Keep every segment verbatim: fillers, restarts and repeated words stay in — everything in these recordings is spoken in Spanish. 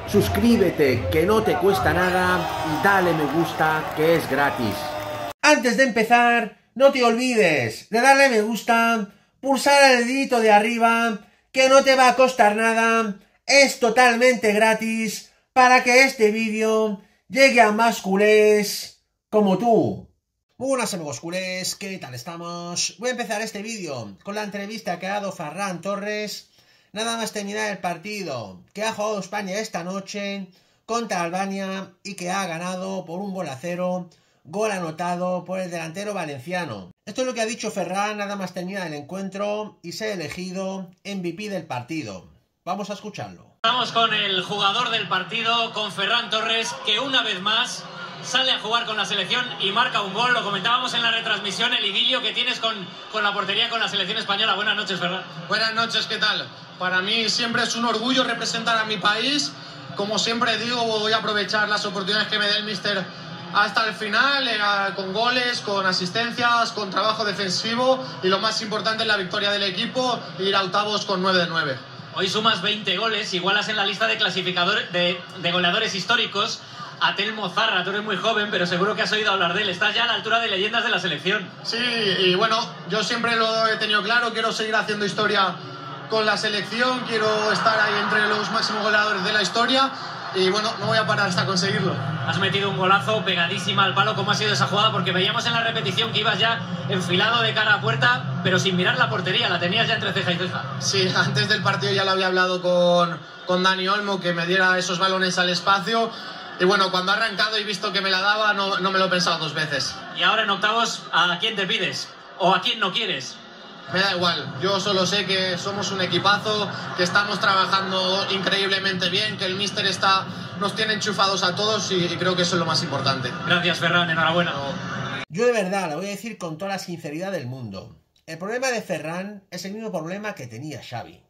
suscríbete, que no te cuesta nada, y dale me gusta, que es gratis. Antes de empezar, no te olvides de darle me gusta, pulsar el dedito de arriba, que no te va a costar nada, es totalmente gratis, para que este vídeo llegue a más culés como tú. Muy buenas amigos culés, ¿qué tal estamos? Voy a empezar este vídeo con la entrevista que ha dado Ferran Torres, nada más terminar el partido que ha jugado España esta noche contra Albania y que ha ganado por un gol a cero, gol anotado por el delantero valenciano. Esto es lo que ha dicho Ferran nada más terminar el encuentro y ser elegido M V P del partido. Vamos a escucharlo. Vamos con el jugador del partido, con Ferran Torres, que una vez más sale a jugar con la selección y marca un gol. Lo comentábamos en la retransmisión, el idilio que tienes con, con la portería con la selección española. Buenas noches, Ferran. Buenas noches, ¿qué tal? Para mí siempre es un orgullo representar a mi país. Como siempre digo, voy a aprovechar las oportunidades que me dé el míster hasta el final, eh, con goles, con asistencias, con trabajo defensivo y lo más importante es la victoria del equipo, ir a octavos con nueve de nueve. Hoy sumas veinte goles, igualas en la lista de clasificadores de, de goleadores históricos a Telmo Zarra. Tú eres muy joven, pero seguro que has oído hablar de él. Estás ya a la altura de leyendas de la selección. Sí, y bueno, yo siempre lo he tenido claro, quiero seguir haciendo historia con la selección, quiero estar ahí entre los máximos goleadores de la historia y bueno, no voy a parar hasta conseguirlo. Has metido un golazo pegadísima al palo. ¿Cómo ha sido esa jugada? Porque veíamos en la repetición que ibas ya enfilado de cara a puerta, pero sin mirar la portería, la tenías ya entre ceja y ceja. Sí, antes del partido ya lo había hablado con, con Dani Olmo, que me diera esos balones al espacio. Y bueno, cuando ha arrancado y visto que me la daba, no, no me lo he pensado dos veces. Y ahora en octavos, ¿a quién te pides? ¿O a quién no quieres? Me da igual, yo solo sé que somos un equipazo, que estamos trabajando increíblemente bien, que el míster está, nos tiene enchufados a todos y, y creo que eso es lo más importante. Gracias, Ferran, enhorabuena. Yo de verdad lo voy a decir con toda la sinceridad del mundo. El problema de Ferran es el mismo problema que tenía Xavi.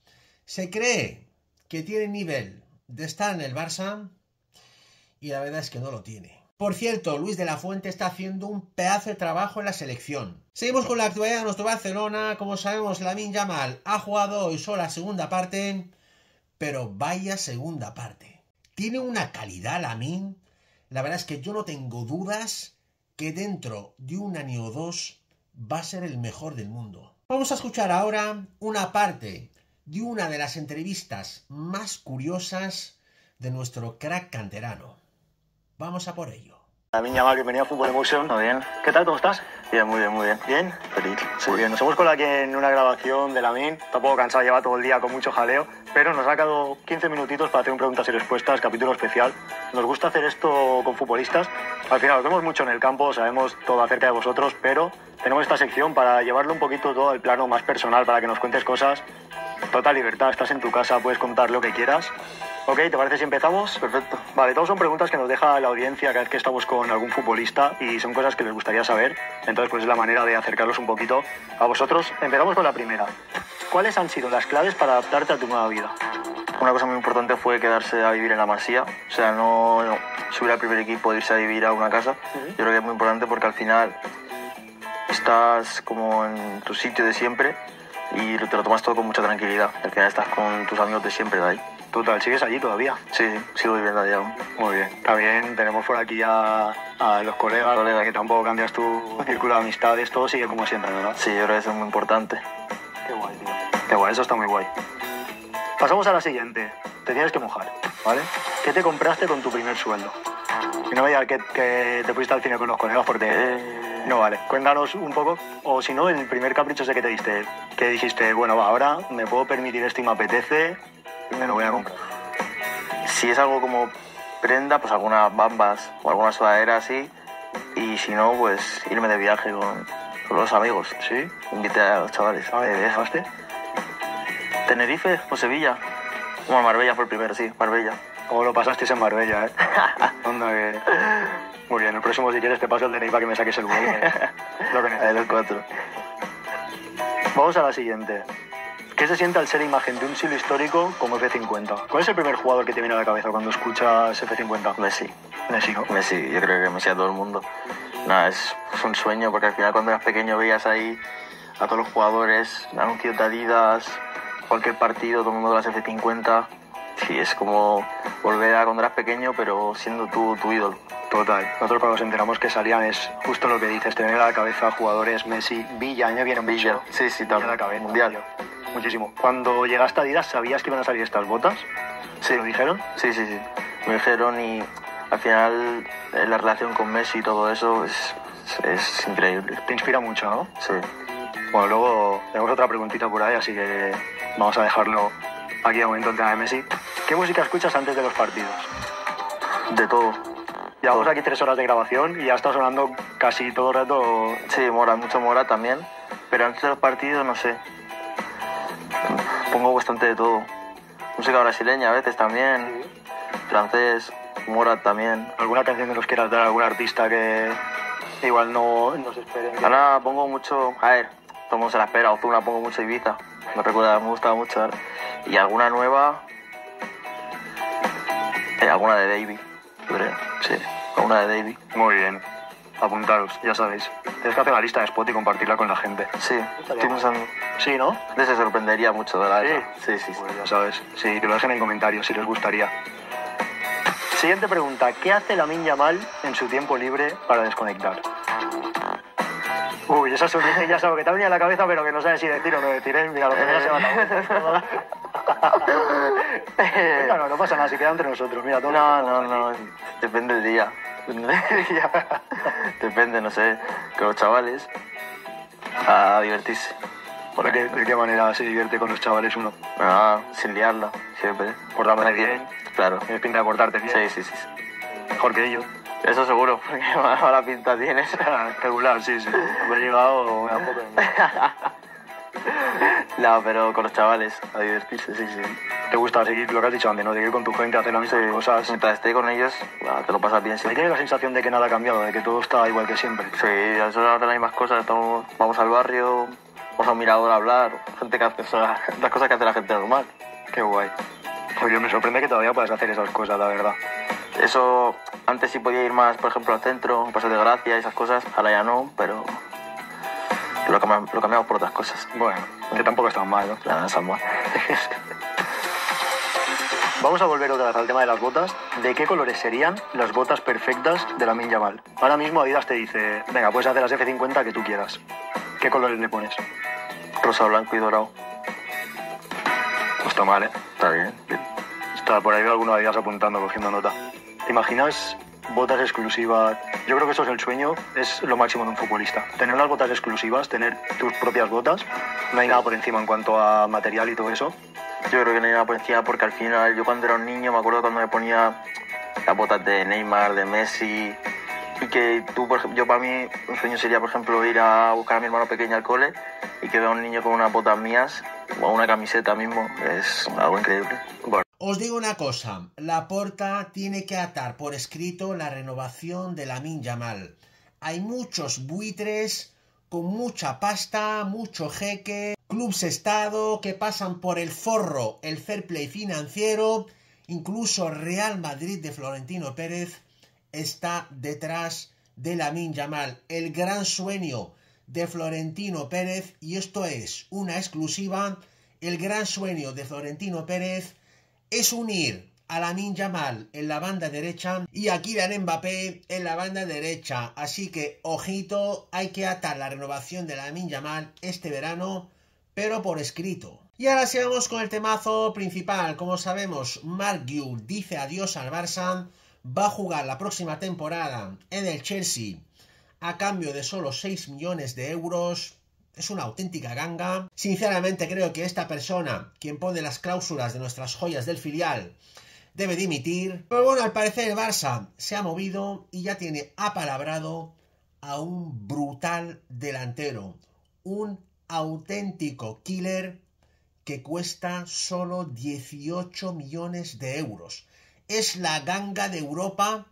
Se cree que tiene nivel de estar en el Barça y la verdad es que no lo tiene. Por cierto, Luis de la Fuente está haciendo un pedazo de trabajo en la selección. Seguimos con la actualidad de nuestro Barcelona. Como sabemos, Lamine Yamal ha jugado hoy solo la segunda parte, pero vaya segunda parte. Tiene una calidad Lamine. La verdad es que yo no tengo dudas que dentro de un año o dos va a ser el mejor del mundo. Vamos a escuchar ahora una parte de una de las entrevistas más curiosas de nuestro crack canterano. Vamos a por ello. Lamine Yamal, bienvenido a Fútbol Emotion. Muy bien. ¿Qué tal? ¿Cómo estás? Bien, muy bien, muy bien. ¿Bien? Feliz. Sí. Muy bien. Nos hemos colado aquí en una grabación de Lamine. Está un poco cansado, lleva todo el día con mucho jaleo, pero nos ha sacado quince minutitos para hacer un preguntas y respuestas, capítulo especial. Nos gusta hacer esto con futbolistas. Al final, os vemos mucho en el campo, sabemos todo acerca de vosotros, pero tenemos esta sección para llevarlo un poquito todo al plano más personal, para que nos cuentes cosas. Total libertad, estás en tu casa, puedes contar lo que quieras. Ok, ¿te parece si empezamos? Perfecto. Vale, todos son preguntas que nos deja la audiencia cada vez que estamos con algún futbolista y son cosas que les gustaría saber. Entonces, pues es la manera de acercarlos un poquito a vosotros. Empezamos con la primera. ¿Cuáles han sido las claves para adaptarte a tu nueva vida? Una cosa muy importante fue quedarse a vivir en la Masía. O sea, no, no subir al primer equipo e irse a vivir a una casa. Uh-huh. Yo creo que es muy importante porque al final estás como en tu sitio de siempre y te lo tomas todo con mucha tranquilidad. Al final estás con tus amigos de siempre de ahí. Total, ¿sigues allí todavía? Sí, sí, sigo viviendo allí aún. Muy bien. También tenemos por aquí a, a los colegas, colegas, que tampoco cambias tu círculo de amistades, todo sigue como siempre, ¿verdad? Sí, yo creo que eso es muy importante. Qué guay, tío. Qué guay, eso está muy guay. Pasamos a la siguiente. Te tienes que mojar, ¿vale? ¿Qué te compraste con tu primer sueldo? Y no me digas que, que te fuiste al cine con los colegas porque... Eh... No vale. Cuéntanos un poco, o si no, el primer capricho ese que te diste, que dijiste, bueno, va, ahora me puedo permitir esto y me apetece... Me lo voy a comprar. Si es algo como prenda, pues algunas bambas o alguna sudadera así. Y si no, pues irme de viaje con, con los amigos. ¿Sí? Invité a los chavales. ¿A ver, dejaste? ¿Tenerife o Sevilla? Bueno, Marbella fue el primero, sí, Marbella. ¿Cómo lo pasasteis en Marbella, eh? Onda que... Muy bien, el próximo si quieres te paso el D N I para que me saques el vuelo. Lo que necesites. Los cuatro. Vamos a la siguiente. ¿Qué se siente al ser imagen de un siglo histórico como F cincuenta? ¿Cuál es el primer jugador que te viene a la cabeza cuando escuchas F cincuenta? Messi. Messi, ¿no? Messi, yo creo que Messi a todo el mundo. Nada, es, es un sueño porque al final cuando eras pequeño veías ahí a todos los jugadores, anuncios de Adidas, cualquier partido, todo el mundo de las F cincuenta. sí, es como volver a cuando eras pequeño, pero siendo tú tu ídolo. Total. Nosotros cuando nos enteramos que salían es justo lo que dices, tener a la cabeza jugadores Messi, Villa, a mí me viene Villa, mucho. sí, sí, Villa también. a la cabeza, Mundial. tío. Muchísimo. Cuando llegaste a Adidas, ¿sabías que iban a salir estas botas? Sí. ¿Lo dijeron? Sí, sí, sí. Me dijeron y al final eh, la relación con Messi y todo eso es, es, es increíble. Te inspira mucho, ¿no? Sí. Bueno, luego tenemos otra preguntita por ahí, así que vamos a dejarlo aquí de momento el tema de Messi. ¿Qué música escuchas antes de los partidos? De todo. Llevamos aquí tres horas de grabación y ya está sonando casi todo el rato. Sí, Mora, mucho Mora también. Pero antes de los partidos, no sé. Pongo bastante de todo. Música brasileña a veces también. Francés, Mora también. ¿Alguna canción que nos quieras dar a algún artista que igual no nos esperen? Ahora pongo mucho. A ver, todo el mundo se la espera. Ozuna pongo mucho Ibiza. Me recuerda, me gusta mucho. ¿Vale? Y alguna nueva. Eh, alguna de Davey, creo. Sí, alguna de Davey. Muy bien. Apuntaros, ya sabéis. Tienes que hacer la lista de spot y compartirla con la gente. Sí, estoy pensando. Sí, ¿no? Les se sorprendería mucho de la Sí. esa. Sí, sí, sí. Pues ya sabes. Sí, que lo dejen en comentarios si les gustaría. Siguiente pregunta. ¿Qué hace Lamine Yamal en su tiempo libre para desconectar? Uy, esa sonrisa ya sabes que te ha venido a la cabeza, pero que no sabes si decir o no decir, ¿eh? Mira, lo que me se va a Venga, no, no pasa nada, si queda entre nosotros. Mira, todo No, no, no. Depende del día. Depende del día. Depende, no sé. Con los chavales. A divertirse. ¿De qué, ¿De qué manera se divierte con los chavales uno? Ah, sin liarla, siempre. Portándote bien. Claro. Tienes pinta de portarte bien. Sí, sí, sí. Mejor que ellos. Eso seguro, porque mala pinta tienes. Regular, sí, sí. Me he llegado me da un poco de... No, pero con los chavales, a divertirse, sí, sí. ¿Te gusta seguir lo que has dicho antes, no? De ir con tu gente a hacer las mismas Sí, cosas. mientras esté con ellos, bah, te lo pasas bien ¿Me siempre. tienes la sensación de que nada ha cambiado, de que todo está igual que siempre? Sí, eso ahora las mismas cosas. Estamos, vamos al barrio, vamos a un mirador a hablar. Gente que hace o sea, las cosas que hace la gente normal. Qué guay. Oye, me sorprende que todavía puedas hacer esas cosas, la verdad. Eso, antes sí podía ir más, por ejemplo, al centro, Paso de Gracia y esas cosas. Ahora ya no, pero lo cambiamos, lo cambiamos por otras cosas. Bueno, que tampoco está mal, ¿no? Nada, está mal. Vamos a volver otra vez al tema de las botas. ¿De qué colores serían las botas perfectas de Lamine Yamal? Ahora mismo Adidas te dice, venga, puedes hacer las F cincuenta que tú quieras. ¿Qué colores le pones? Rosa, blanco y dorado. No está mal, ¿eh? Está bien. Está por ahí veo alguno de Adidas apuntando, cogiendo nota. ¿Te imaginas botas exclusivas? Yo creo que eso es el sueño, es lo máximo de un futbolista. Tener las botas exclusivas, tener tus propias botas. No hay nada por encima en cuanto a material y todo eso. Yo creo que no hay nada por encima porque al final, yo cuando era un niño me acuerdo cuando me ponía las botas de Neymar, de Messi, y que tú, por ejemplo, yo para mí, un sueño sería, por ejemplo, ir a buscar a mi hermano pequeño al cole y que vea a un niño con unas botas mías o una camiseta mismo, es algo increíble. Bueno. Os digo una cosa, Laporta tiene que atar por escrito la renovación de Lamine Yamal. Hay muchos buitres con mucha pasta, mucho jeque, clubs estado que pasan por el forro el fair play financiero, incluso Real Madrid de Florentino Pérez está detrás de Lamine Yamal, el gran sueño de Florentino Pérez, y esto es una exclusiva. El gran sueño de Florentino Pérez es unir a Lamine Yamal en la banda derecha y a Kylian Mbappé en la banda derecha. Así que, ojito, hay que atar la renovación de Lamine Yamal este verano, pero por escrito. Y ahora sigamos con el temazo principal. Como sabemos, Marc Guiu dice adiós al Barça. Va a jugar la próxima temporada en el Chelsea a cambio de solo seis millones de euros. Es una auténtica ganga. Sinceramente creo que esta persona, quien pone las cláusulas de nuestras joyas del filial, debe dimitir. Pero bueno, al parecer el Barça se ha movido y ya tiene apalabrado a un brutal delantero. Un auténtico killer que cuesta solo dieciocho millones de euros. Es la ganga de Europa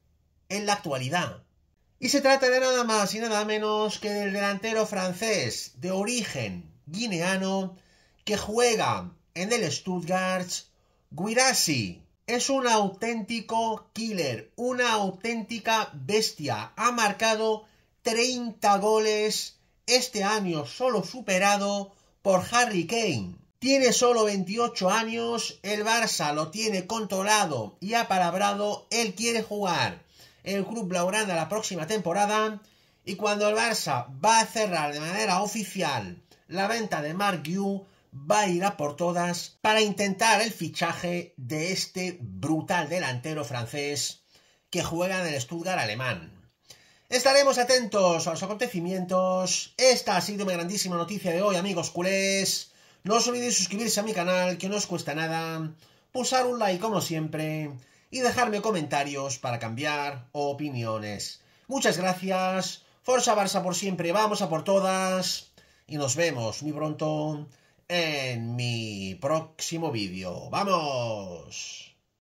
en la actualidad. Y se trata de nada más y nada menos que del delantero francés de origen guineano que juega en el Stuttgart, Guirassy. Es un auténtico killer, una auténtica bestia. Ha marcado treinta goles este año, solo superado por Harry Kane. Tiene solo veintiocho años, el Barça lo tiene controlado y apalabrado, él quiere jugar en el club blaugrana la próxima temporada, y cuando el Barça va a cerrar de manera oficial la venta de Marc Guiu, va a ir a por todas para intentar el fichaje de este brutal delantero francés que juega en el Stuttgart alemán. Estaremos atentos a los acontecimientos. Esta ha sido mi grandísima noticia de hoy, amigos culés. No os olvidéis suscribirse a mi canal, que no os cuesta nada, pulsar un like como siempre y dejarme comentarios para cambiar opiniones. Muchas gracias, Forza Barça por siempre, vamos a por todas y nos vemos muy pronto en mi próximo vídeo. ¡Vamos!